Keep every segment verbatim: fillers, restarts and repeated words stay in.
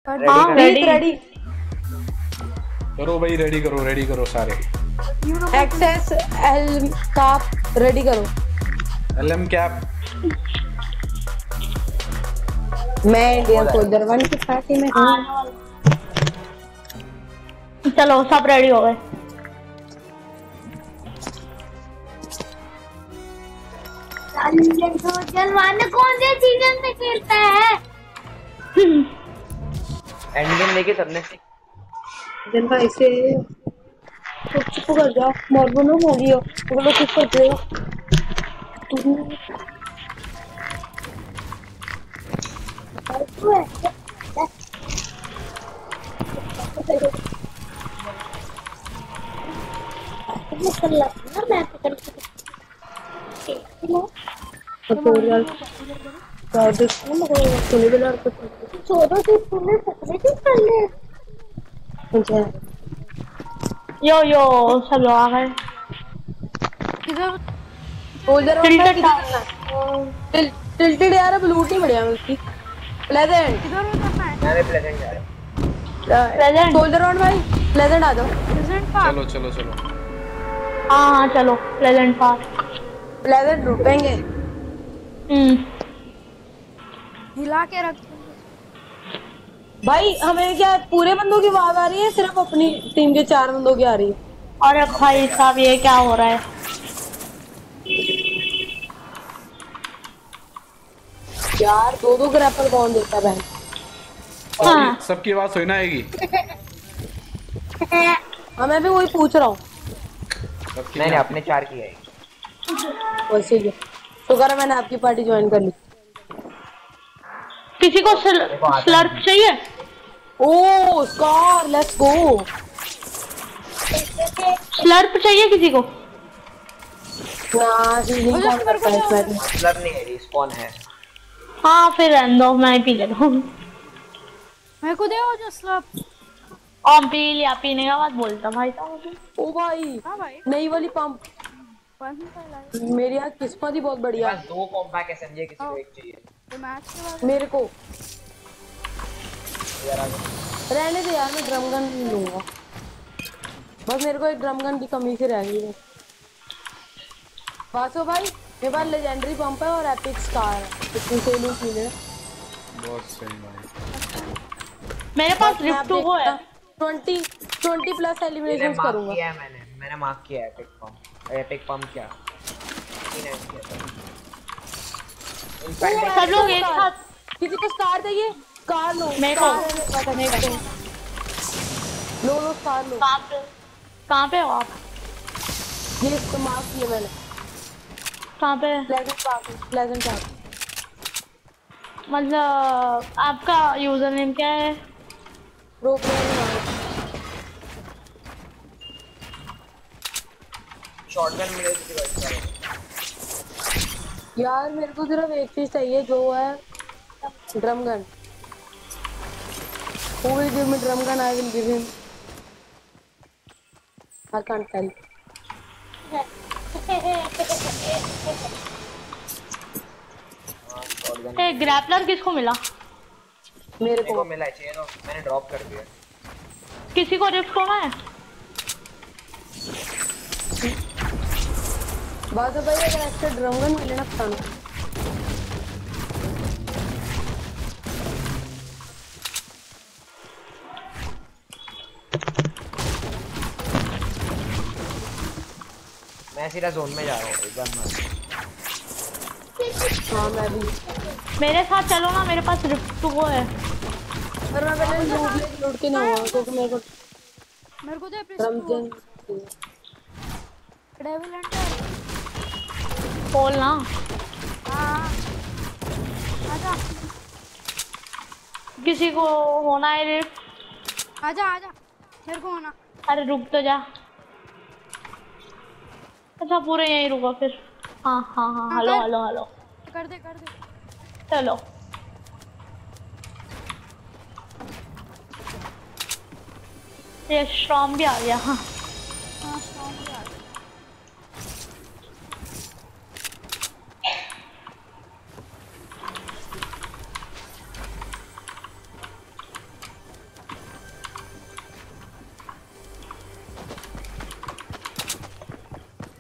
हाँ ready ready करो भाई, रेडी करो रेडी करो सारे। एक्सेस एल काप रेडी करो। एलएम कैप। मैं इंडियन सोल्जर वन की पार्टी में हूँ। चलो सब रेडी हो गए। कौन से सीजन में खेलता है? एंड गेम लेके सबने जनता ऐसे चुप कर जा, मॉर्बो ना हो गया वो लोग कुछ कर दे तू। यो यो सब लोग आ गए। टिल्टेड यार अब लूट ही बढ़िया उसकी। प्लेजेंट मैंने प्लेजेंट जा रहा है। प्रेजेंट सोल्जर ऑन भाई प्लेजेंट आ जाओ। चलो चलो चलो हाँ हाँ चलो प्लेजेंट पास। प्लेजेंट लूटेंगे। हम्म हिला के रख भाई हमें क्या पूरे बंदों की आवाज आ रही है, सिर्फ अपनी टीम के चार बंदों की आ रही है? अरे भाई साहब ये क्या हो रहा है? यार दो दो ग्रैपल कौन देता है? हाँ। सबकी आवाज सुना आएगी। हाँ मैं भी वही पूछ रहा हूँ। नहीं नहीं अपने चार की है वैसे ही शुक्र है मैंने आपकी पार्टी ज्वाइन कर ली। किसी को स्ल, स्लर्प चाहिए? Oh scar let's go. Slurp चाहिए किसी को? ना जी नहीं कौन करता है इसमें? मतलब नहीं है, रिस्पॉन है। हाँ फिर रहने दो, मैं पी लेता हूँ। मेरे को दे जो स्लर्प। और पी लिया, पीने का बाद बोलता भाई साहब। ओ भाई हाँ भाई नई वाली पंप। मेरी यार किस्मत ही बहुत बढ़िया। दो कॉम्पैक्ट एसएमजी किसी को एक चाहिए। तो मैच के बाद मेरे को रहने दे यार, मैं ड्रम गन लूंगा। बस मेरे को एक ड्रम गन की कमी से रह गई है। बासो भाई मेरे पास लेजेंडरी पंप है और एपिक स्कार है, इतनी से लूट मिले। बहुत सही भाई। मेरे पास रिफ्ट टू है। ट्वेंटी ट्वेंटी प्लस एलिमिनेशंस करूंगा। किया है मैंने मैंने मार्क किया है एपिक पंप। एपिक पंप क्या सब लोग एक साथ। किसी को स्टार चाहिए? कार लो। मेरे को मेरे को लो लो स्टार लो। कहाँ पे कहाँ पे हो आप? ये इस्तेमाल किया मैंने। कहाँ पे? Pleasant park pleasant park. मतलब आपका यूजर नेम क्या है? Pro player. शॉटगन मिले तो यार मेरे को सिर्फ एक चीज चाहिए जो है drum gun. Who will give me drum gun? I will give him. I can't tell. A grappler किसको मिला? मेरे को को मिला चाहिए तो मैंने ड्रॉप कर दिया। किसी को रिफ्ट होना है? बात है भाई, अगर एक्स्ट्रा ड्रम गन मिले ना बताना। मैं सीधा जोन में जा रहा हूँ एक बार मैं। हाँ मैं भी। मेरे साथ चलो ना, मेरे पास रिफ्ट टू है। पर मैं पहले लूट लूट के ना हुआ क्योंकि मेरे को मेरे को दे रमजान डेविल हंटर खोल ना। हां आजा किसी को होना है रिफ्ट? आजा आजा मेरे को होना। अरे रुक तो जा। अच्छा पूरे यहीं रुको फिर। हाँ हाँ हाँ हेलो हेलो हेलो कर दे कर दे। चलो ये स्ट्रॉम भी आ गया। हाँ हाँ स्ट्रॉन्ग भी आ गया।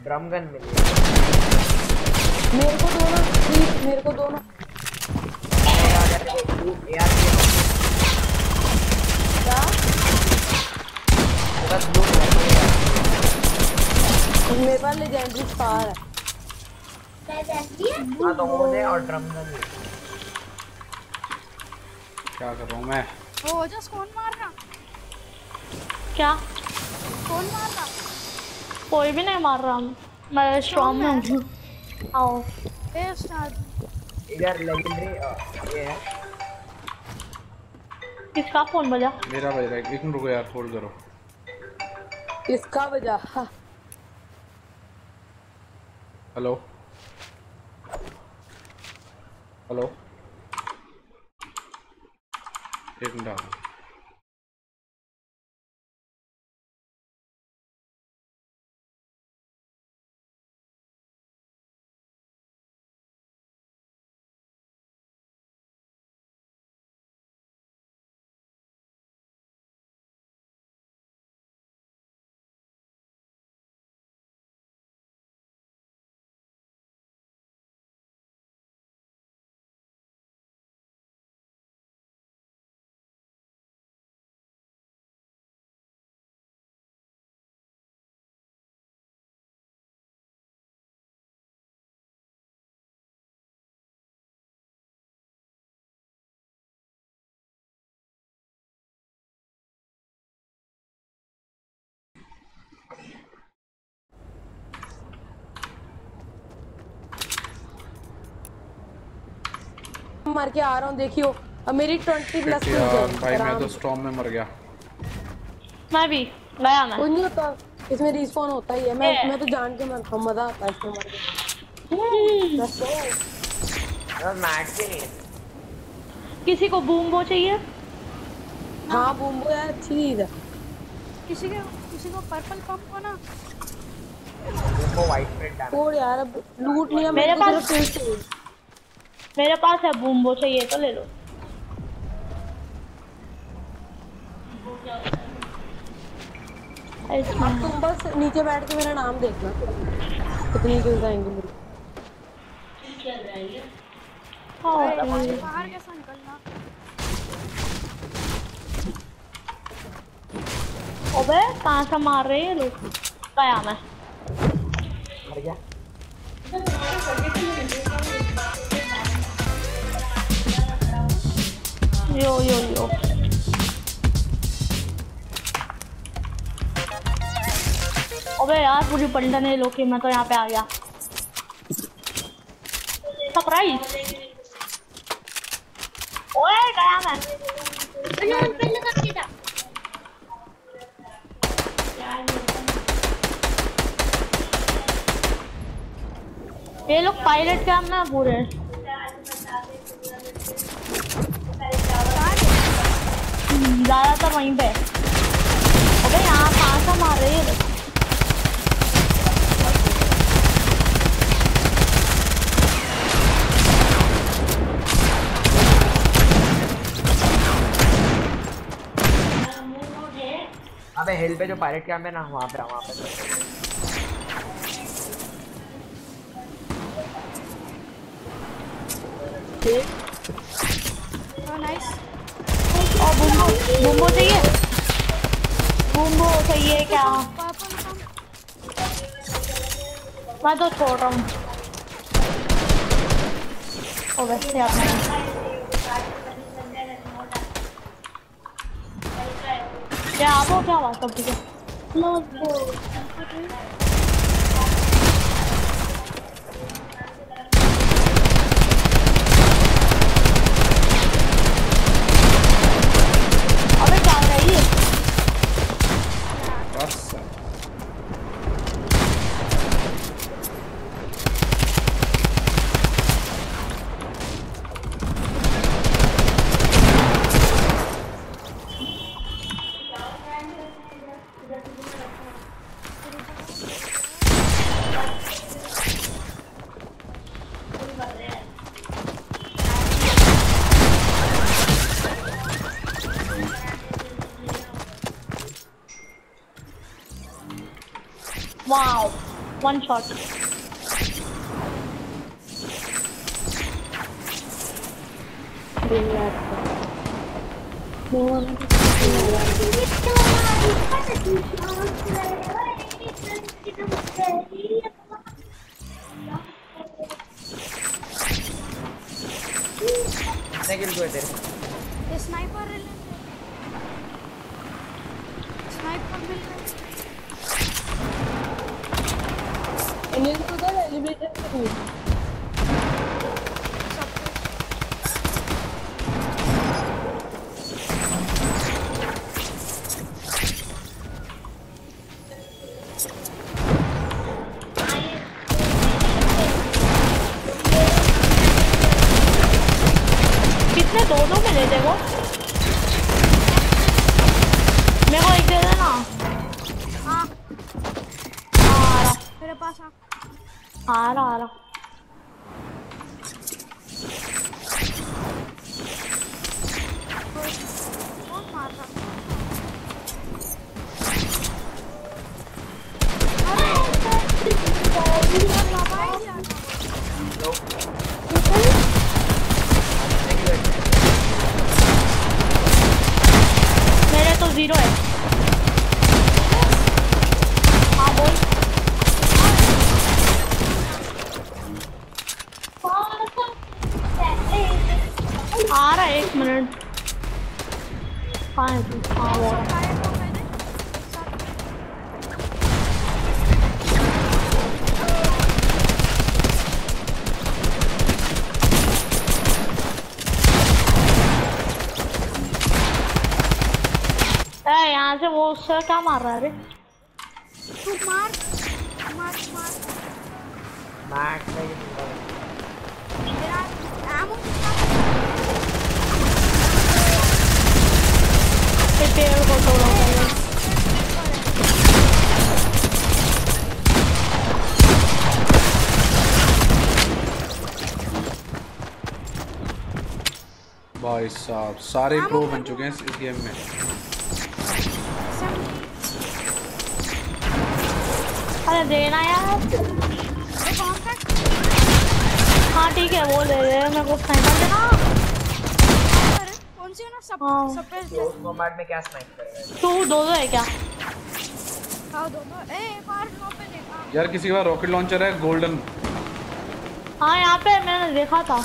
ड्रम गन मिली। मेरे को दो ना प्लीज, मेरे को दो ना। यार यार क्या बस ब्लू मेरे पास लेजेंडरी स्टार है। हाँ तो वो दे और ड्रम गन दे। क्या कर रहा हूँ मैं? ओ जस्ट कौन मार रहा? क्या? कौन मार रहा? कोई भी नहीं मार रहा, मैं स्ट्रॉन्ग में हूँ। आओ ए स्टार इधर लेजेंडरी ये है। किसका फोन बजा? मेरा बज रहा है, एक मिनट रुको यार, होल्ड करो। इसका वजह हेलो हेलो, एक मिनट आओ। मर के आ रहा हूँ, देखियो अब मेरी ट्वेंटी प्लस की यार है। भाई मैं तो स्टॉर्म में मर गया। मैं भी गया मैं। कुछ नहीं होता इसमें, रिस्पॉन होता ही है। मैं ए। मैं तो जान के मरता हूँ, मजा आता है इसमें मर के। बस तो यार मैच के नहीं। किसी को बूम बो चाहिए? हाँ बूम्बो यार अच्छी चीज है। किसी को किसी को पर्पल पंप को ना वो वाइट प्रिंट है। और यार अब लूट लिया मेरे मेरे को, पास- सिर्फ फिर से मेरे पास है बूम बो, चाहिए तो ले लो। इसमें अब तुम बस नीचे बैठ के मेरा नाम देखना, कितनी किल्स आएंगी मेरी। और बाहर कैसा निकलना? अबे कहाँ से मार रहे हैं लोग? गया मैं। मर गया। यो यो यो अबे यार पूरी पलटन है लोग की, मैं तो यहाँ पे आ गया। सरप्राइज। ओए गया मैं। ये लोग पायलट कैम ना पूरे। ज्यादातर वहीं पे। अबे यहाँ कहाँ से मार रहे हैं? अबे हिल पे जो पायरेट कैंप है ना, वहाँ पे वहाँ पे ओ नाइस। और बूम्बो बूम्बो चाहिए? बूम्बो चाहिए क्या? पर्पल पंप मैं तो छोड़ रहा हूँ। ओ वैसे आप क्या आप हो, क्या हुआ सब ठीक है? अबे क्या हो रही है? बस वाओ वन शॉट। कितने किल हुए तेरे? ये स्नाइपर ले लेंगे। स्नाइपर मिल रहा है। अनिल को उधर एलिवेटर पे कूद। कितने दोनों मिले थे वो? मेरे को एक दे देना। हाँ आ रहा मेरे पास आ। आ रहा आ रहा। कौन मार रहा? मेरे तो जीरो है। हाँ बोल। आ रहा है, एक मिनट। कहाँ है तू? हाँ वो आ रहा है। ए, यहाँ से वो उससे क्या मार रहा है रे? तू मार मार मार मैक्स है ये पूरा। मेरा एमो कितना? ये पेड़ को तोड़ा है। भाई साहब सारे प्रो बन चुके हैं इस गेम में। अरे देना यार। हाँ ठीक है, वो ले ले। मेरे को स्नाइपर देना। कौन सी है ना सब हाँ। सब पे क्लोज कॉम्बैट में क्या स्नाइप करेगा? तू दो दो है क्या? हाँ दोनों ए एक और नो पे देखा। यार किसी के पास रॉकेट लॉन्चर है गोल्डन। हाँ यहाँ पे मैंने देखा था।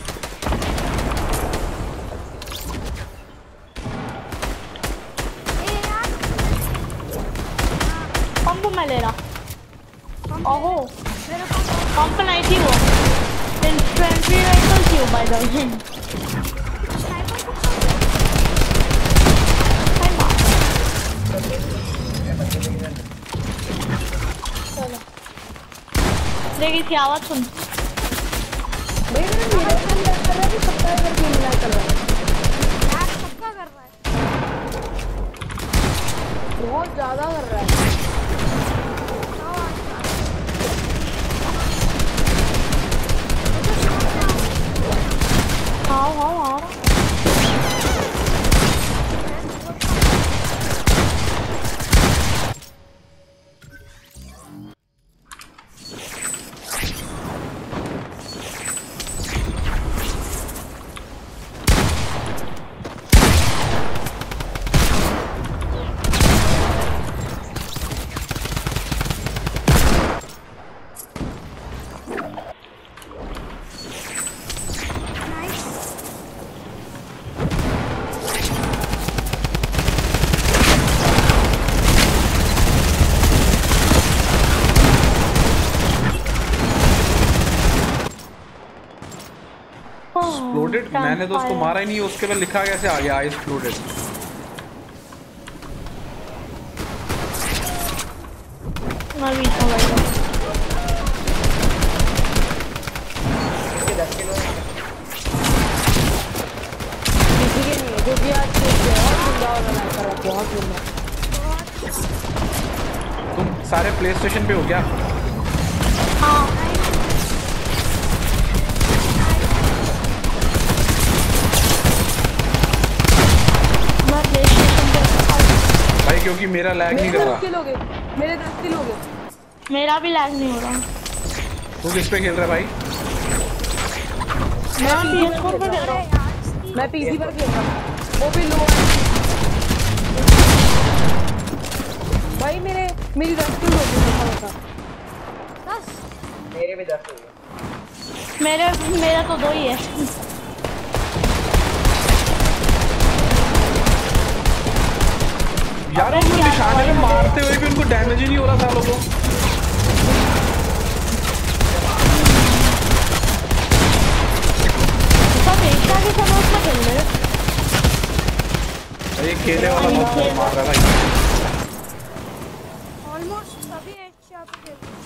ए यार पंप में ले रहा। ओहो मेरे पास पंप नहीं थी वो। इन्फेंट्री राइफल थी वो बाय द वे। स्नाइपर को चलो देखी थी आवाज सुन। मेरे मेरे अंदर कर रहा है सबका करके मिला कर रहा है। यार सबका कर रहा है। बहुत ज्यादा कर रहा है। आओ आओ आओ। एक्सप्लोडेड। मैंने तो उसको मारा ही नहीं, उसके बाद लिखा कैसे आ गया आई एक्सप्लोडेड। मैं बीच में बैठ गया। इसके दस किलो है। किसी के नहीं है क्योंकि आज बहुत गुंडा वाला ना कर रहा, बहुत गुंडा। तुम सारे प्ले स्टेशन पे हो क्या? हाँ मैं प्लेस्टेशन पे। भाई क्योंकि मेरा लैग नहीं मेरे कर दस रहा। किल हो गए, मेरे दस किल हो गए। मेरा भी लैग नहीं हो रहा। तू किस पे खेल रहा है भाई? मैं पी एस फोर पे खेल रहा हूँ। मैं पीसी पर खेल रहा हूँ, वो भी लो। भाई मेरे मेरी दस किल हो गई था। दस मेरे भी दस हो गए। मेरे मेरा तो दो ही है। यार उनको निशाने में मारते हुए भी उनको डैमेज ही नहीं हो रहा था लोगों। सब एक साथ ही सब उसमें खेल रहे हैं। ये खेले वाला बहुत मार रहा है भाई। ऑलमोस्ट सभी एक साथ खेल रहे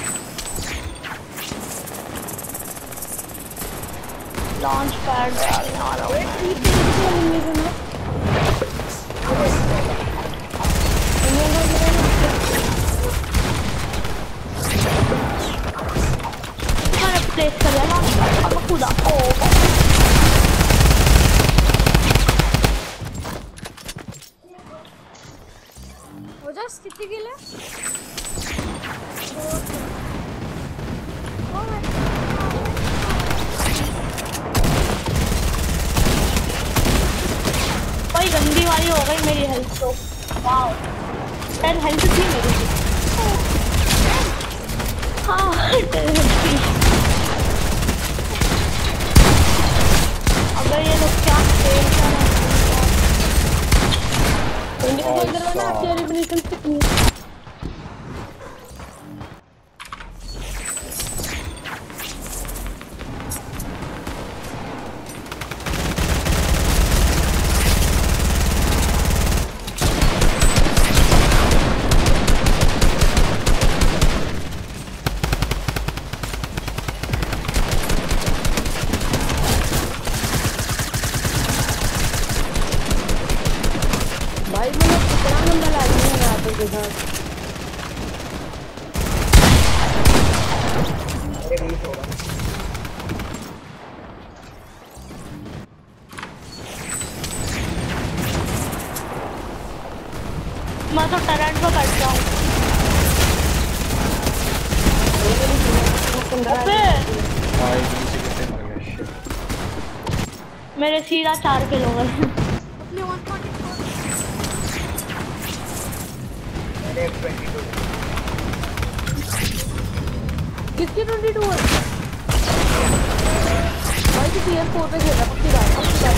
लॉन्च पैड डालने वाला हूँ। मैंने प्लेस कर लिया लॉन्च पैड। अब खुदा ओ हो जा कितनी किल है? ओ भाई भाई गंदी वाली हो गई मेरी हेल्थ तो। वाओ टेन हेल्थ थी मेरी। हाँ टेन हेल्थ थी। अगर ये लोग क्या खेल कर रहे हैं। इंडिया के अंदर ना आपकी एलिमिनेशन कितनी है? भाई मैंने कितना गंदा लग रहा है यहाँ पे के साथ। मेरे बीस होगा। मैं तो टरेंट पे बैठ जाऊँ। अबे भाई नीचे कैसे मर गया shit। मेरे सीधा चार किलो हो गए। अपने वन फोर्टी फोर मेरे ट्वेंटी टू। किसकी ट्वेंटी टू है? भाई तो पी एस फोर पे खेल रहा पक्की बात पक्की बात।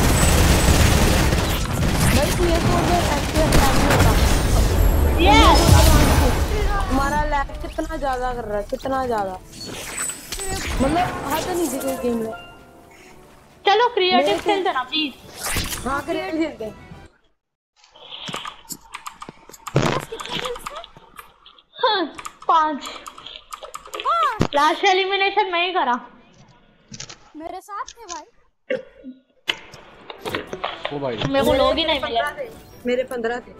भाई पी एस फोर पे एक्चुअली लैग नहीं होता। ये हमारा लैग कितना ज्यादा कर रहा है, कितना ज्यादा, मतलब हद नहीं थी कोई गेम में। चलो क्रिएटिव खेलते ना प्लीज। हाँ क्रिएटिव खेलते हैं। हाँ, पांच लास्ट एलिमिनेशन मैं ही करा। मेरे साथ थे भाई। ओ भाई मेरे को लोग ही नहीं मिले। मेरे पंद्रह थे।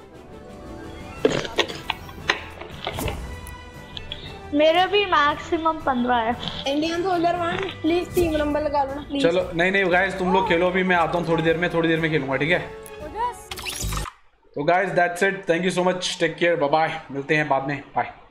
मेरे भी मैक्सिमम पंद्रह है। Indian soldier one please team number लगा लो ना प्लीज। चलो नहीं नहीं गाइस तुम लोग खेलो, अभी मैं आता हूँ थोड़ी देर में, थोड़ी देर में खेलूंगा ठीक है। हो जा तो guys that's it, thank you so much, take care, bye bye, मिलते हैं बाद में, बाय।